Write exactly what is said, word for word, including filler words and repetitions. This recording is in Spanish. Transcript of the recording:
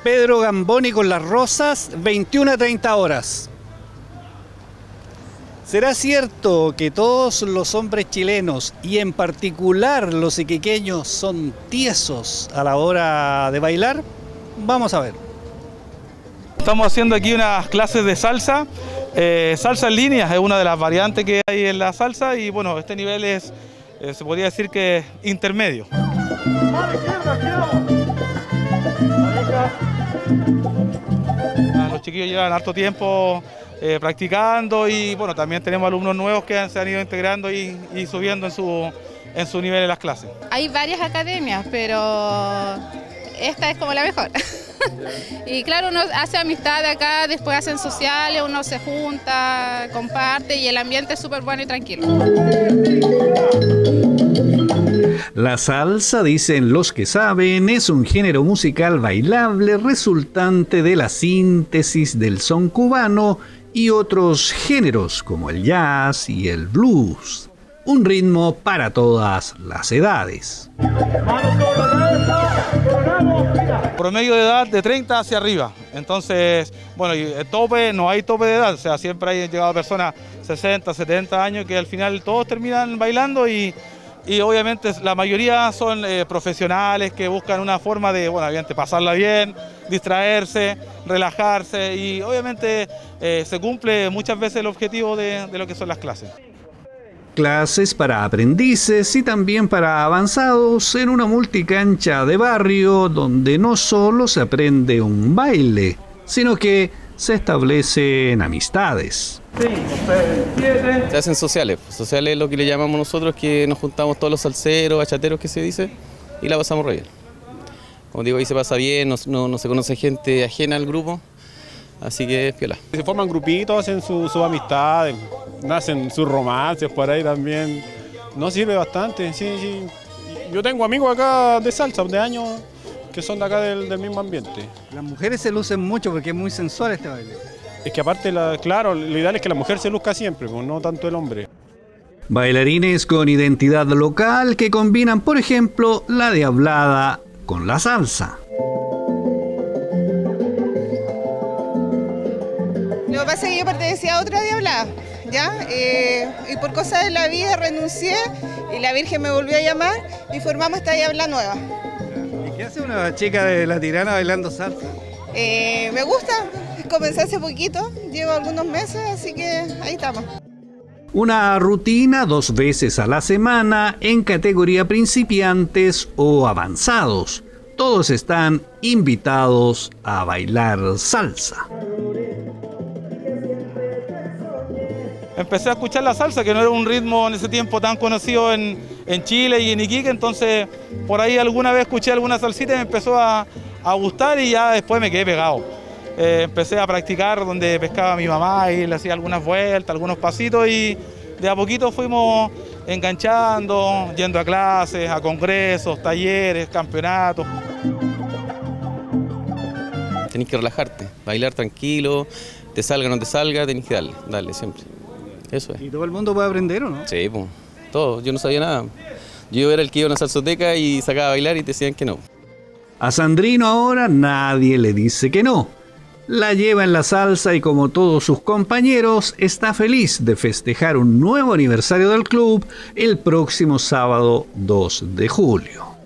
Pedro Gamboni con Las Rosas, veintiuna a treinta horas. ¿Será cierto que todos los hombres chilenos, y en particular los iquiqueños, son tiesos a la hora de bailar? Vamos a ver. Estamos haciendo aquí unas clases de salsa. Eh, salsa en línea es una de las variantes que hay en la salsa y bueno, este nivel es, eh, se podría decir que es intermedio. Los chiquillos llevan harto tiempo eh, practicando y bueno, también tenemos alumnos nuevos que se han ido integrando y, y subiendo en su, en su nivel en las clases. Hay varias academias, pero esta es como la mejor. Y claro, uno hace amistad acá, después hacen sociales, uno se junta, comparte y el ambiente es súper bueno y tranquilo. La salsa, dicen los que saben, es un género musical bailable resultante de la síntesis del son cubano y otros géneros como el jazz y el blues. Un ritmo para todas las edades. Promedio de edad de treinta hacia arriba. Entonces, bueno, el tope, no hay tope de edad. O sea, siempre hay llegado personas sesenta, setenta años que al final todos terminan bailando y, y obviamente la mayoría son eh, profesionales que buscan una forma de, bueno, obviamente pasarla bien, distraerse, relajarse y obviamente eh, se cumple muchas veces el objetivo de, de lo que son las clases. Clases para aprendices y también para avanzados en una multicancha de barrio donde no solo se aprende un baile, sino que se establecen amistades. Se hacen sociales, sociales es lo que le llamamos nosotros, que nos juntamos todos los salseros, bachateros que se dice, y la pasamos re bien. Como digo, ahí se pasa bien, no, no, no se conoce gente ajena al grupo. Así que es piola. Se forman grupitos, hacen sus su amistades, nacen sus romances por ahí también. Nos sirve bastante, sí, sí. Yo tengo amigos acá de salsa, de años, que son de acá del, del mismo ambiente. Las mujeres se lucen mucho porque es muy sensual este baile. Es que aparte, la, claro, lo ideal es que la mujer se luzca siempre, pues, no tanto el hombre. Bailarines con identidad local que combinan, por ejemplo, la diablada con la salsa. Lo que pasa es que yo pertenecía a otra diablada, ¿ya? Eh, y por cosas de la vida renuncié y la Virgen me volvió a llamar y formamos esta diablada nueva. ¿Y qué hace una chica de La Tirana bailando salsa? Eh, me gusta, comencé hace poquito, llevo algunos meses, así que ahí estamos. Una rutina dos veces a la semana en categoría principiantes o avanzados. Todos están invitados a bailar salsa. Empecé a escuchar la salsa, que no era un ritmo en ese tiempo tan conocido en, en Chile y en Iquique, entonces por ahí alguna vez escuché alguna salsita y me empezó a, a gustar y ya después me quedé pegado. Eh, empecé a practicar donde pescaba mi mamá y le hacía algunas vueltas, algunos pasitos y de a poquito fuimos enganchando, yendo a clases, a congresos, talleres, campeonatos. Tenés que relajarte, bailar tranquilo, te salga o no te salga, tenés que darle, darle siempre. Eso es. ¿Y todo el mundo puede aprender o no? Sí, pues, todo. Yo no sabía nada. Yo era el que iba a una salsoteca y sacaba a bailar y te decían que no. A Sandrino ahora nadie le dice que no. La lleva en la salsa y como todos sus compañeros está feliz de festejar un nuevo aniversario del club el próximo sábado dos de julio.